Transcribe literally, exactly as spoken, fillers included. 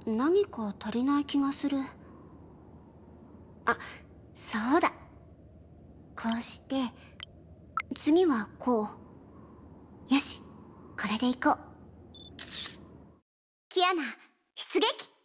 何か足りない気がする。あ、そうだ。こうして、次はこう。よし、これでいこう。キアナ、出撃！